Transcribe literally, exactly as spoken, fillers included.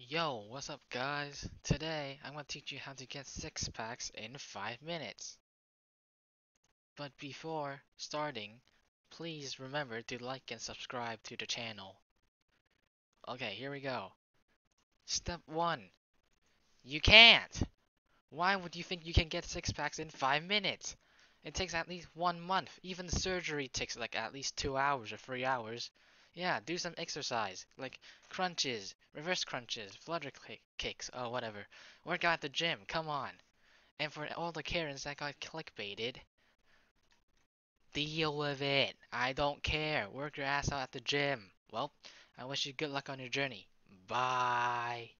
Yo, what's up, guys? Today, I'm gonna teach you how to get six packs in five minutes. But before starting, please remember to like and subscribe to the channel. Okay, here we go. Step one. You can't! Why would you think you can get six packs in five minutes? It takes at least one month. Even surgery takes like at least two hours or three hours. Yeah, do some exercise, like crunches, reverse crunches, flutter kick kicks, oh whatever. Work out at the gym, come on. And for all the Karens that got clickbaited, deal with it. I don't care. Work your ass out at the gym. Well, I wish you good luck on your journey. Bye.